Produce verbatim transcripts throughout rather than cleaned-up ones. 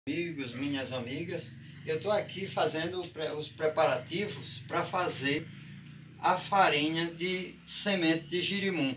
Amigos, minhas amigas, eu estou aqui fazendo os preparativos para fazer a farinha de semente de girimum,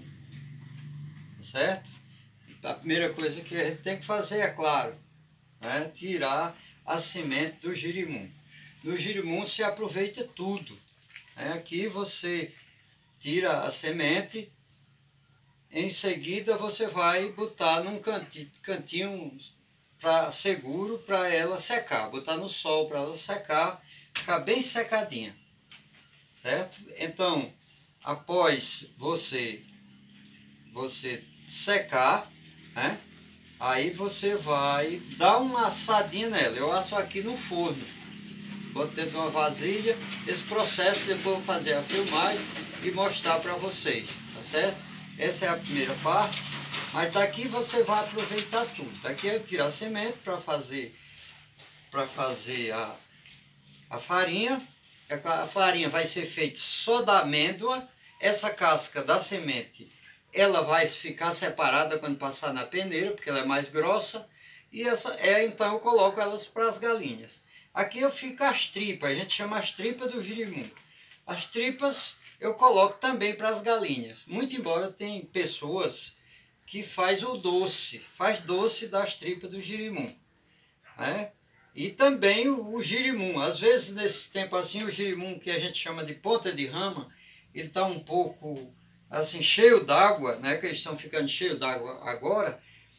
certo? A primeira coisa que a gente tem que fazer, é claro, é tirar a semente do girimum. No girimum se aproveita tudo. Né? Aqui você tira a semente, em seguida você vai botar num cantinho, cantinho pra, seguro para ela secar, botar no sol para ela secar, ficar bem secadinha, certo? Então, após você, você secar, né? Aí você vai dar uma assadinha nela. Eu asso aqui no forno, boto dentro de uma vasilha. Esse processo depois eu vou fazer a filmagem e mostrar para vocês, tá certo? Essa é a primeira parte, mas daqui você vai aproveitar tudo. Daqui eu tiro a semente para fazer, para fazer a, a farinha. A farinha vai ser feita só da amêndoa. Essa casca da semente, ela vai ficar separada quando passar na peneira, porque ela é mais grossa. E essa é, então eu coloco elas para as galinhas. Aqui eu fico as tripas, a gente chama as tripas do girimum. As tripas eu coloco também para as galinhas. Muito embora tem pessoas que faz o doce, faz doce das tripas do girimum, né? E também o, o girimum. Às vezes nesse tempo assim, o girimum que a gente chama de ponta de rama, ele está um pouco assim cheio d'água, né? Que eles estão ficando cheios d'água agora.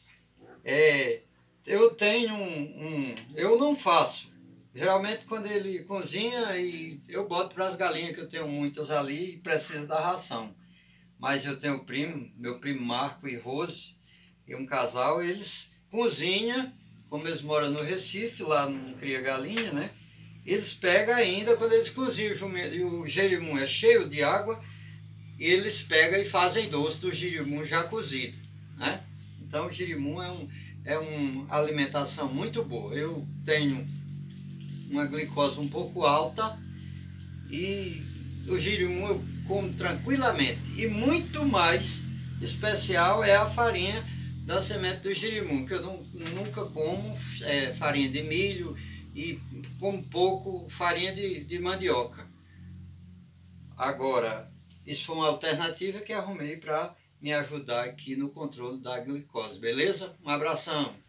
É, eu tenho um, um, eu não faço. Geralmente quando ele cozinha, e eu boto para as galinhas, que eu tenho muitas ali e precisa da ração. Mas eu tenho um primo, meu primo Marco e Rose, e um casal, eles cozinham, como eles moram no Recife, lá não cria galinha, né? Eles pegam ainda, quando eles cozinham, e o girimum é cheio de água, eles pegam e fazem doce do girimum já cozido, né? Então o girimum é, um, é uma alimentação muito boa. Eu tenho uma glicose um pouco alta e o girimum eu como tranquilamente. E muito mais especial é a farinha da semente do girimum, que eu não, nunca como é, farinha de milho e como pouco farinha de, de mandioca. Agora, isso foi uma alternativa que arrumei para me ajudar aqui no controle da glicose, beleza? Um abração!